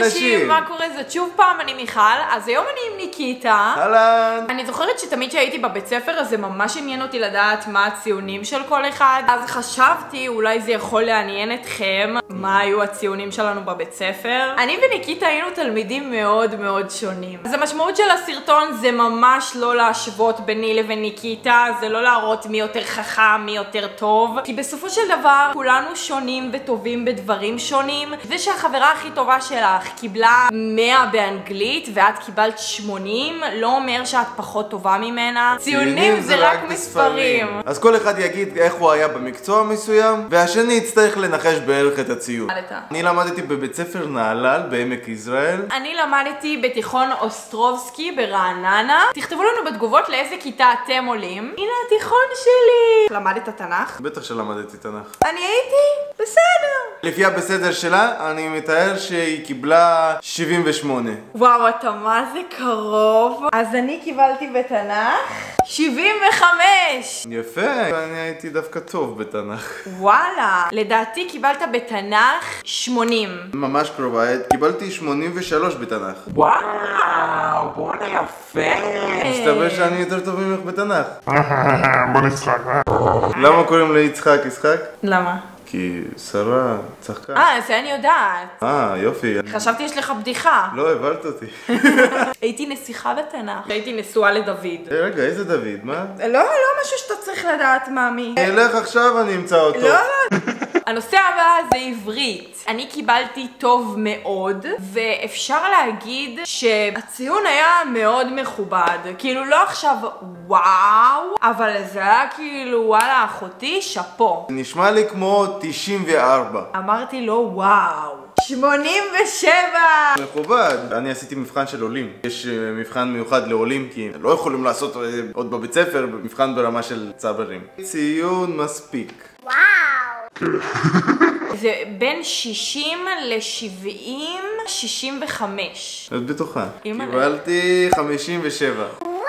אנשים, מה קורה? זאת שוב פעם, אני מיכל, אז היום אני עם ניקיטה. אהלן. אני זוכרת שתמיד שהייתי בבית ספר, אז זה ממש עניין אותי לדעת מה הציונים של כל אחד. אז חשבתי, אולי זה יכול לעניין אתכם, מה היו הציונים שלנו בבית ספר. אני וניקיטה היינו תלמידים מאוד מאוד שונים. אז המשמעות של הסרטון זה ממש לא להשוות ביני לבין ניקיטה, זה לא להראות מי יותר חכם, מי יותר טוב. כי בסופו של דבר, כולנו שונים וטובים בדברים שונים. זה שהחברה הכי טובה שלך קיבלה 100 באנגלית ואת קיבלת 80, לא אומר שאת פחות טובה ממנה. ציונים זה רק מספרים. אז כל אחד יגיד איך הוא היה במקצוע מסוים, והשני יצטרך לנחש בערך את הציון. אני למדתי בבית ספר נהלל בעמק יזרעאל. אני למדתי בתיכון אוסטרובסקי ברעננה. תכתבו לנו בתגובות לאיזה כיתה אתם עולים. הנה התיכון שלי. למדת תנ"ך? בטח שלמדתי תנ"ך. אני הייתי בסדר. לפי הבסדר שלה, אני מתאר שהיא קיבלה 78. וואו, אתה מה זה קרוב. אז אני קיבלתי בתנ"ך 75. יפה, אני הייתי דווקא טוב בתנ"ך. וואלה, לדעתי קיבלת בתנ"ך 80. ממש קרובה, קיבלתי 83 בתנ"ך. וואו, בואנה יפה. מסתבר שאני יותר טוב ממך בתנ"ך. בוא נשחק. למה קוראים ליצחק יצחק? למה? כי שרה צחקה. זה אני יודעת. יופי. חשבתי יש לך בדיחה. לא, הבלת אותי. הייתי נסיכה בתנ"ך. הייתי נשואה לדוד. רגע, איזה דוד? מה? לא משהו שאתה צריך לדעת, מאמי. אלך עכשיו, אני אמצא אותו. לא. הנושא הבא זה עברית. אני קיבלתי טוב מאוד, ואפשר להגיד שהציון היה מאוד מכובד. כאילו לא עכשיו וואו, אבל זה היה כאילו וואלה אחותי שפו. נשמע לי כמו 94. אמרתי לו וואו. 87! מכובד. אני עשיתי מבחן של עולים. יש מבחן מיוחד לעולים כי לא יכולים לעשות עוד בבית ספר מבחן ברמה של צברים. ציון מספיק. וואו! זה בין 60 ל-70, 65. את בטוחה. אימא'לה. קיבלתי 57.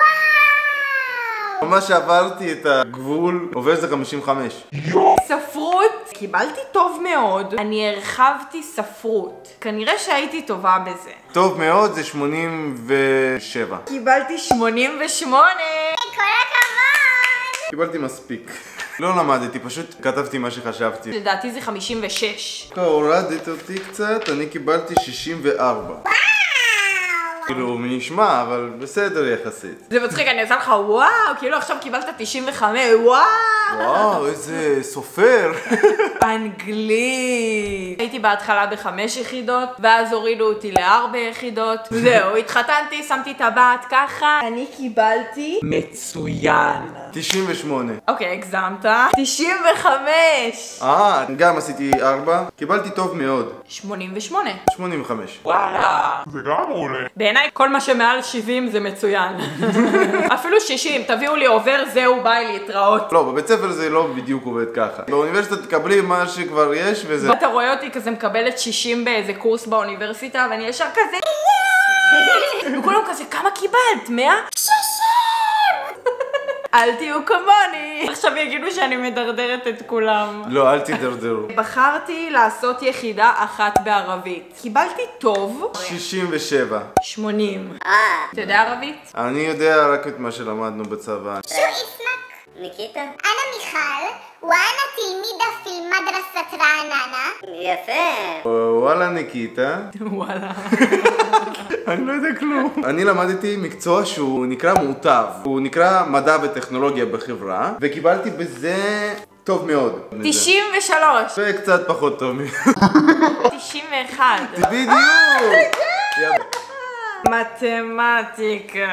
ממש עברתי את הגבול, עובר זה 55. ספרות, קיבלתי טוב מאוד. אני הרחבתי ספרות. כנראה שהייתי טובה בזה. טוב מאוד זה 87. קיבלתי 88. כל הכבוד! קיבלתי מספיק. לא למדתי, פשוט כתבתי מה שחשבתי. לדעתי זה 56. הורדת אותי קצת, אני קיבלתי 64. כאילו, מי נשמע, אבל בסדר יחסית. זה מצחיק, אני עושה לך וואו, כאילו עכשיו קיבלת 95, וואו! וואו, איזה סופר. אנגלית. הייתי בהתחלה ב5 יחידות, ואז הורידו אותי ל4 יחידות. זהו, התחתנתי, שמתי את הבת ככה. אני קיבלתי מצוין. 98. אוקיי, הגזמת. 95. גם עשיתי 4. קיבלתי טוב מאוד. 88. 85. זה גם מעולה. בעיניי כל מה שמעל 70 זה מצוין. אפילו 60, תביאו לי עובר, זהו, ביי, להתראות. לא, בבית ספר זה לא בדיוק עובד ככה. באוניברסיטה תקבלי מה שכבר יש וזה. אתה רואה אותי כזה מקבלת 60 באיזה קורס באוניברסיטה, ואני ישר כזה וכולם כזה, כמה קיבלת? 100? 60! אל תהיו כמוני. עכשיו יגידו שאני מדרדרת את כולם. לא, אל תדרדרו. בחרתי לעשות יחידה אחת בערבית. קיבלתי טוב. 67. 80. אתה יודע ערבית? אני יודע רק את מה שלמדנו בצבא. שו اسمك? ניקיטה? أنا מיכל, وأنا تلميذة في المدرسة رعنانة. יפה. וואלה ניקיטה. וואלה. אני לא יודע כלום. אני למדתי מקצוע שהוא נקרא מוטב. הוא נקרא מדע וטכנולוגיה בחברה, וקיבלתי בזה טוב מאוד. 93. וקצת פחות טוב. 91. בדיוק. מתמטיקה.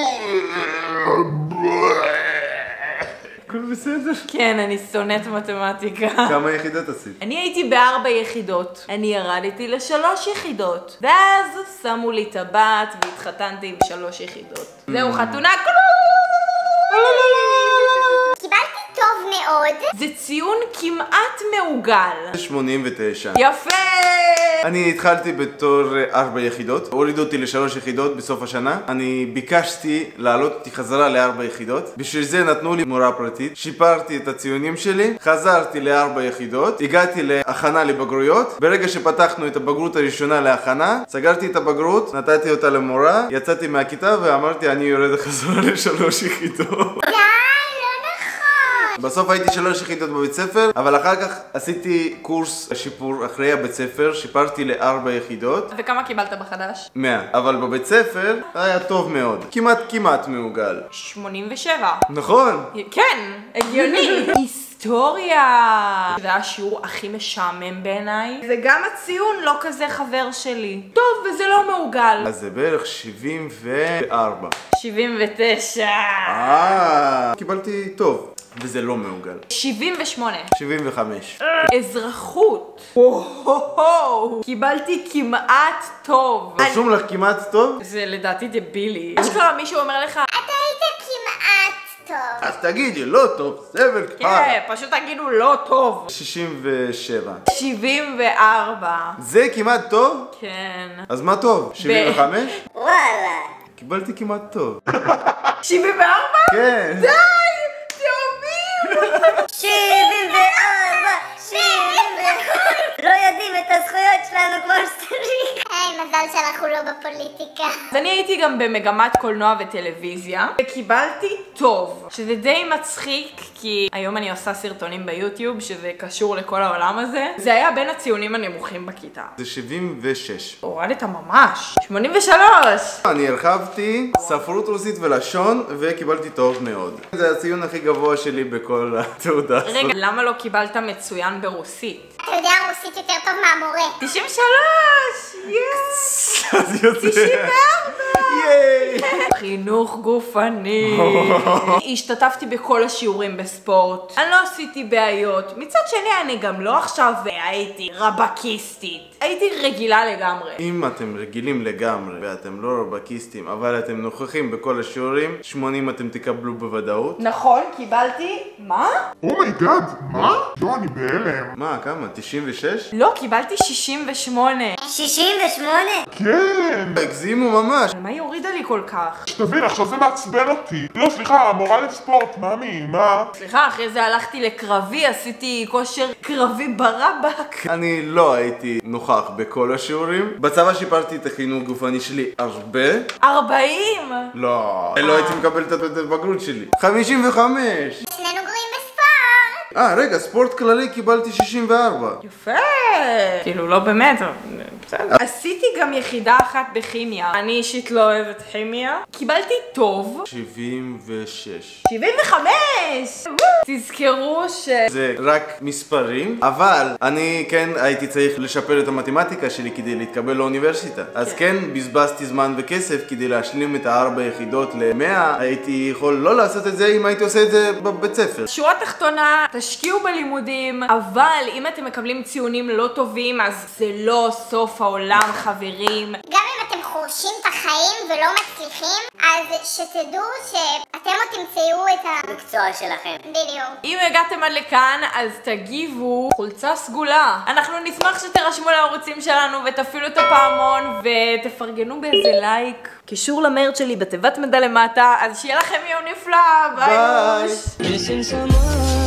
הכל בסדר. כן, אני שונאת מתמטיקה. כמה יחידות עשית? אני הייתי ב4 יחידות. אני ירדתי ל3 יחידות. ואז שמו לי את הבת והתחתנתי עם 3 יחידות. זהו, חתונה. קיבלתי טוב מאוד זה ציון כמעט מעוגל. 89. יפה! אני התחלתי בתור 4 יחידות, הורידו אותי ל3 יחידות בסוף השנה. אני ביקשתי לעלות אותי חזרה ל4 יחידות. בשביל זה נתנו לי מורה פרטית, שיפרתי את הציונים שלי, חזרתי ל4 יחידות, הגעתי להכנה לבגרויות. ברגע שפתחנו את הבגרות הראשונה להכנה, סגרתי את הבגרות, נתתי אותה למורה, יצאתי מהכיתה ואמרתי אני יורד חזרה ל3 יחידות. בסוף הייתי 3 יחידות בבית ספר, אבל אחר כך עשיתי קורס שיפור אחרי הבית ספר, שיפרתי ל4 יחידות. וכמה קיבלת בחדש? 100. אבל בבית ספר היה טוב מאוד. כמעט מעוגל. 87. נכון. כן, הגיוני. היסטוריה. זה היה השיעור הכי משעמם בעיניי. וגם הציון לא כזה חבר שלי. טוב, וזה לא מעוגל. אז זה בערך 74. 79. קיבלתי טוב. וזה לא מעוגל. 78. 75. אזרחות. קיבלתי כמעט טוב. רשום לך כמעט טוב? זה לדעתי דבילי. יש כבר מישהו אומר לך, אתה היית כמעט טוב. אז תגידי, לא טוב, סבל קר. כן, פשוט תגידו לא טוב. 67. 74. זה כמעט טוב? כן. אז מה טוב? 75? וואלה. קיבלתי כמעט טוב. 74? כן. די! תאומים! 74. לא יודעים את הזכויות שלנו כמו שצריך. מזל שאנחנו לא בפוליטיקה. אז אני הייתי גם במגמת קולנוע וטלוויזיה, וקיבלתי טוב, שזה די מצחיק, כי היום אני עושה סרטונים ביוטיוב, שזה קשור לכל העולם הזה. זה היה בין הציונים הנמוכים בכיתה. זה 76. הורדת ממש. 83! אני הרחבתי ספרות רוסית ולשון וקיבלתי טוב מאוד. זה הציון הכי גבוה שלי בכל התעודה הזאת. רגע, למה לא קיבלת מצוין ברוסית? אתה יודע רוסית יותר טוב מהמורה. 93! יס! אז יוצא. 94! ייי! חינוך גופני. השתתפתי בכל השיעורים בספורט. אני לא עשיתי בעיות. מצד שני, אני גם לא עכשיו הייתי רבקיסטית. הייתי רגילה לגמרי. אם אתם רגילים לגמרי ואתם לא רובקיסטים, אבל אתם נוכחים בכל השיעורים, 80 אתם תקבלו בוודאות. נכון, קיבלתי... מה? אומייגאד, מה? לא, אני בהלם. מה, כמה? 96? לא, קיבלתי 68. 68? כן. הגזימו ממש. על מה היא הורידה לי כל כך? שתבין, עכשיו זה מעצבן אותי. לא, סליחה, המורה לספורט, מאמי, מה? סליחה, אחרי זה הלכתי לקרבי, עשיתי כושר קרבי ברבק. אני לא הייתי נוכח בכל השיעורים. בצבא שיפרתי את החינוך גופני שלי הרבה. 40! לא הייתי מקבל את הבגרות שלי. 55. שנינו גרועים בספורט. רגע, ספורט כללי קיבלתי 64. יפה! כאילו לא באמת, אבל בסדר. עשיתי גם יחידה אחת בכימיה. אני אישית לא אוהבת כימיה. קיבלתי טוב. 76. 75! תזכרו זה רק מספרים, אבל אני כן הייתי צריך לשפר את המתמטיקה שלי כדי להתקבל לאוניברסיטה. אז כן, בזבזתי זמן וכסף כדי להשלים את 4 יחידות ל100. הייתי יכול לא לעשות את זה אם הייתי עושה את זה בבית ספר. שורה תחתונה, תשקיעו בלימודים, אבל אם אתם מקבלים ציונים לא טובים, אז זה לא סוף העולם, חברים. גם אם אתם חורשים את החיים ולא מצליחים, אז שתדעו שאתם עוד תמצאו את המקצוע שלכם. בדיוק. אם הגעתם עד לכאן, אז תגיבו חולצה סגולה. אנחנו נשמח שתרשמו לערוצים שלנו ותפעילו את הפעמון ותפרגנו באיזה לייק. קישור למרץ שלי בתיבת מידע למטה, אז שיהיה לכם יום נפלא. ביי. ביי.